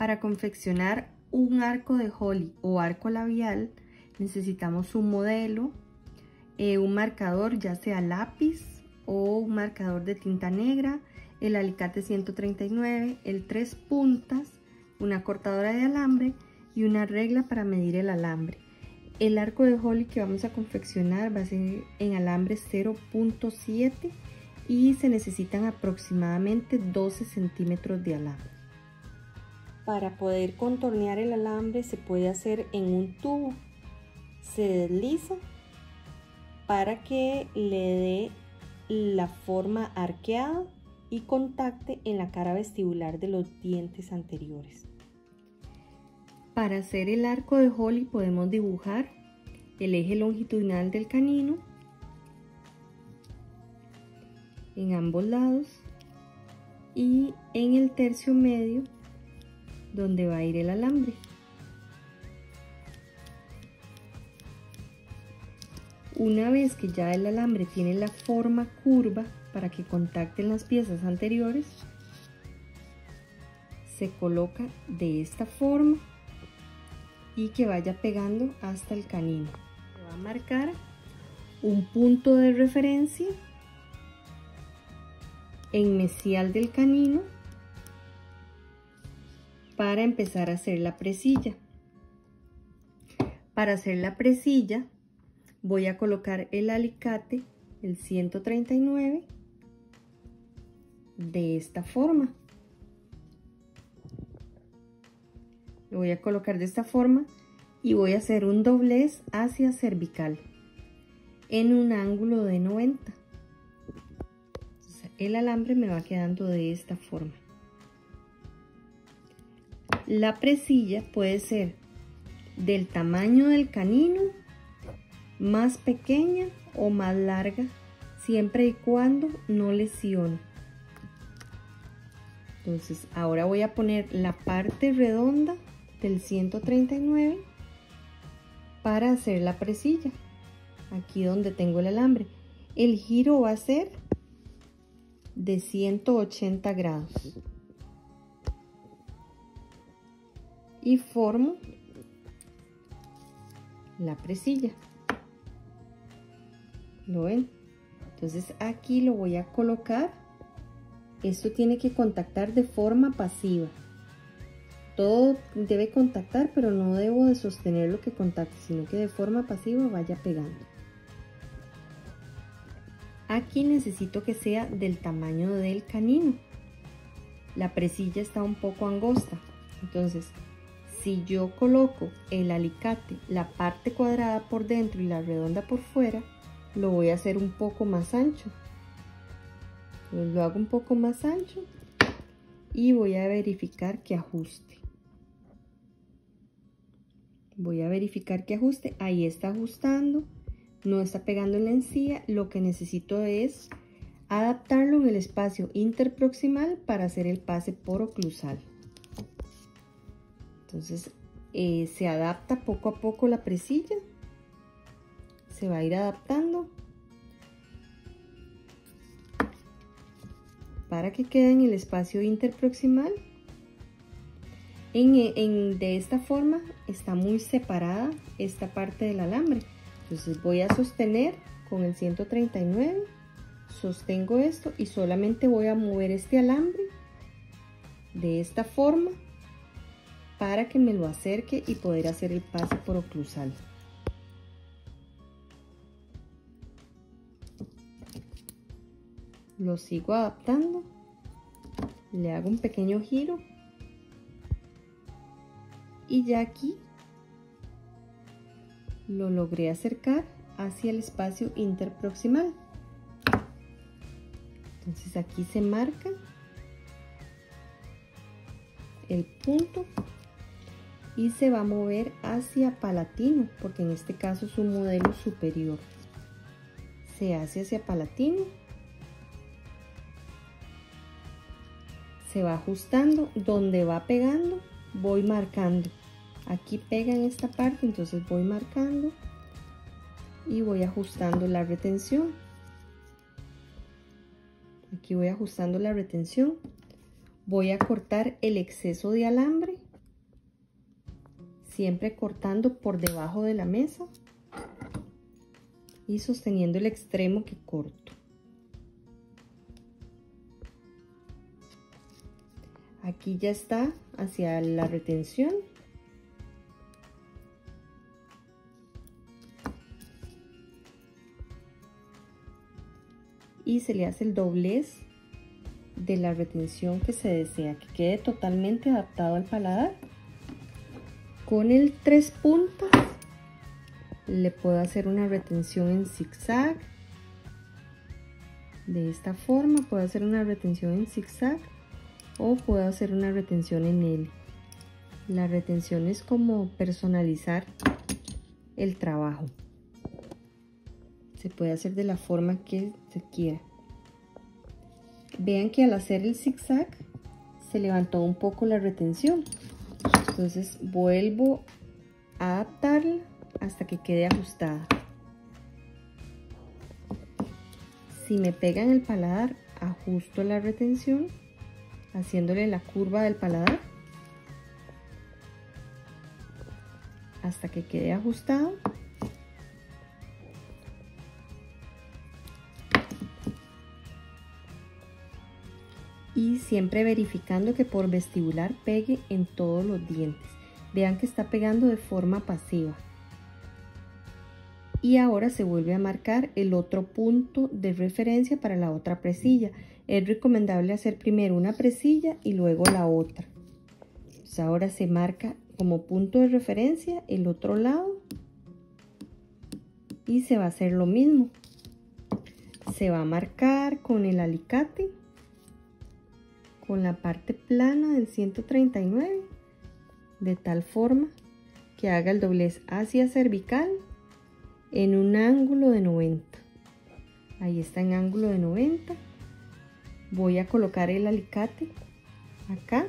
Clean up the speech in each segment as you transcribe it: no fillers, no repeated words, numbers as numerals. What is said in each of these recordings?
Para confeccionar un arco de holly o arco labial necesitamos un modelo, un marcador ya sea lápiz o un marcador de tinta negra, el alicate 139, el 3 puntas, una cortadora de alambre y una regla para medir el alambre. El arco de holly que vamos a confeccionar va a ser en alambre 0.7 y se necesitan aproximadamente 12 centímetros de alambre. Para poder contornear el alambre se puede hacer en un tubo. Se desliza para que le dé la forma arqueada y contacte en la cara vestibular de los dientes anteriores. Para hacer el arco de holly podemos dibujar el eje longitudinal del canino en ambos lados y en el tercio medio donde va a ir el alambre. Una vez que ya el alambre tiene la forma curva para que contacten las piezas anteriores, se coloca de esta forma y que vaya pegando hasta el canino. Se va a marcar un punto de referencia en mesial del canino para empezar a hacer la presilla. Para hacer la presilla voy a colocar el alicate, el 139, de esta forma. Lo voy a colocar de esta forma y voy a hacer un doblez hacia cervical en un ángulo de 90. Entonces, el alambre me va quedando de esta forma. La presilla puede ser del tamaño del canino, más pequeña o más larga, siempre y cuando no lesione. Entonces ahora voy a poner la parte redonda del 139 para hacer la presilla, aquí donde tengo el alambre. El giro va a ser de 180 grados. Y formo la presilla. ¿Lo ven? Entonces aquí lo voy a colocar. Esto tiene que contactar de forma pasiva. Todo debe contactar, pero no debo de sostener lo que contacte, sino que de forma pasiva vaya pegando. Aquí necesito que sea del tamaño del canino. La presilla está un poco angosta, entonces si yo coloco el alicate, la parte cuadrada por dentro y la redonda por fuera, lo voy a hacer un poco más ancho. Entonces lo hago un poco más ancho y voy a verificar que ajuste. Voy a verificar que ajuste. Ahí está ajustando, no está pegando en la encía. Lo que necesito es adaptarlo en el espacio interproximal para hacer el pase por oclusal. Entonces se adapta poco a poco la presilla, se va a ir adaptando para que quede en el espacio interproximal. De esta forma está muy separada esta parte del alambre. Entonces voy a sostener con el 139, sostengo esto y solamente voy a mover este alambre de esta forma para que me lo acerque y poder hacer el pase por oclusal. Lo sigo adaptando, le hago un pequeño giro y ya aquí lo logré acercar hacia el espacio interproximal. Entonces aquí se marca el punto y se va a mover hacia palatino, porque en este caso es un modelo superior. Se hace hacia palatino, se va ajustando, donde va pegando voy marcando. Aquí pega en esta parte, entonces voy marcando y voy ajustando la retención. Aquí voy ajustando la retención. Voy a cortar el exceso de alambre siempre cortando por debajo de la mesa y sosteniendo el extremo que corto. Aquí ya está hacia la retención. Y se le hace el doblez de la retención que se desea, que quede totalmente adaptado al paladar. Con el 3 puntas le puedo hacer una retención en zigzag. De esta forma puedo hacer una retención en zigzag o puedo hacer una retención en L. La retención es como personalizar el trabajo. Se puede hacer de la forma que se quiera. Vean que al hacer el zigzag se levantó un poco la retención. Entonces vuelvo a adaptarla hasta que quede ajustada. Si me pega en el paladar, ajusto la retención haciéndole la curva del paladar hasta que quede ajustado. Y siempre verificando que por vestibular pegue en todos los dientes. Vean que está pegando de forma pasiva. Y ahora se vuelve a marcar el otro punto de referencia para la otra presilla. Es recomendable hacer primero una presilla y luego la otra. Pues ahora se marca como punto de referencia el otro lado. Y se va a hacer lo mismo. Se va a marcar con el alicate, con la parte plana del 139, de tal forma que haga el doblez hacia cervical en un ángulo de 90. Ahí está en ángulo de 90. Voy a colocar el alicate acá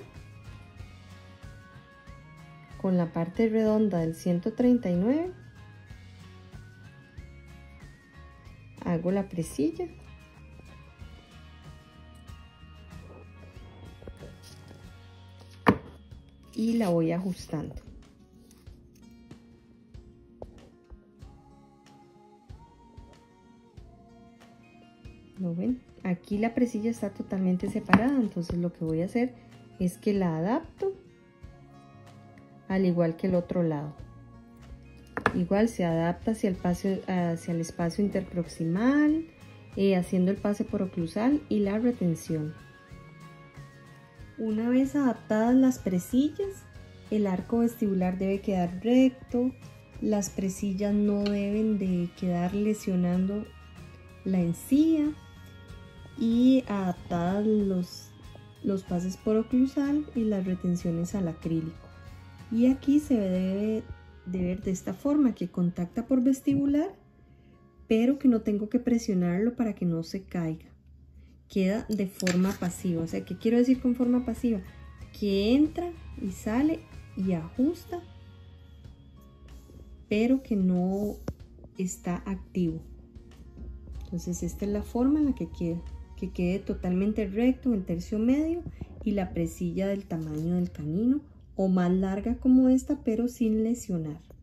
con la parte redonda del 139. Hago la presilla. Y la voy ajustando. ¿Lo ven? Aquí la presilla está totalmente separada, entonces lo que voy a hacer es que la adapto al igual que el otro lado. Igual se adapta hacia el espacio interproximal, haciendo el pase por oclusal y la retención. Una vez adaptadas las presillas, el arco vestibular debe quedar recto, las presillas no deben de quedar lesionando la encía y adaptadas los pases por oclusal y las retenciones al acrílico. Y aquí se debe de ver de esta forma, que contacta por vestibular, pero que no tengo que presionarlo para que no se caiga. Queda de forma pasiva. O sea, ¿qué quiero decir con forma pasiva? Que entra y sale y ajusta, pero que no está activo. Entonces esta es la forma en la que queda, que quede totalmente recto en el tercio medio y la presilla del tamaño del canino o más larga como esta, pero sin lesionar.